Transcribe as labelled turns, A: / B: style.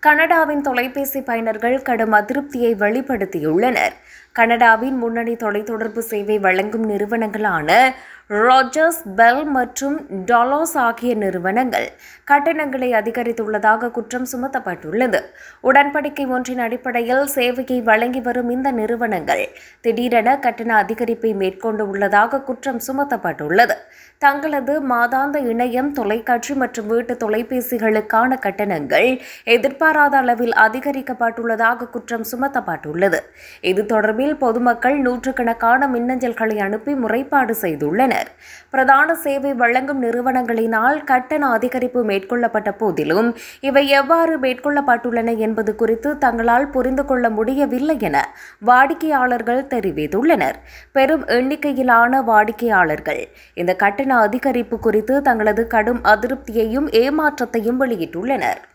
A: கனடாவின் தொலைபேசி பயனர்கள் கடும் அதிருப்தியை வெளிப்படுத்தியுள்ளனர். கனடாவின் முன்னணி தொலைத்தொடர்பு சேவை வழங்கும் நிறுவனங்களான ராஜர்ஸ், பெல் மற்றும் டாலர்ஸ் ஆகிய நிறுவனங்கள் கட்டணங்களை அதிகரித்துள்ளதாக குற்றம் சுமத்தப்பட்டுள்ளது. உடன்படிக்கை ஒன்றின் அடிப்படையில் சேவையை வழங்கி வரும் இந்த நிறுவனங்கள் திடீரென கட்டண அதிகரிப்பை மேற்கொண்டு உள்ளதாக குற்றம் சுமத்தப்பட்டுள்ளது. தங்களது மாதாந்த இணையம், தொலைக்காட்சி மற்றும் வீட்டு தொலைபேசிகளுக்கான கட்டணங்கள் எதிர்பாராத அளவில் அதிகரிக்கப்பட்டுள்ளதாக குற்றம் சுமத்தப்பட்டுள்ளது. இது தொடர்பில் பொதுமக்கள் நூற்றுக்கணக்கான மின்னஞ்சல்களை அனுப்பி முறைப்பாடு செய்துள்ளனர். பிரதான சேவை வழங்கும் நிறுவனங்களினால் கட்டண அதிகரிப்பு மேற்கொள்ளப்பட்ட போதிலும் இவை எவ்வாறு மேற்கொள்ளப்பட்டுள்ளன என்பது குறித்து தங்களால் புரிந்து கொள்ள முடியவில்லை என வாடிக்கையாளர்கள் தெரிவித்துள்ளனர். பெரும் எண்ணிக்கையிலான வாடிக்கையாளர்கள் இந்த கட்டண அதிகரிப்பு குறித்து தங்களது கடும் அதிருப்தியையும் ஏமாற்றத்தையும் வெளியிட்டுள்ளனர்.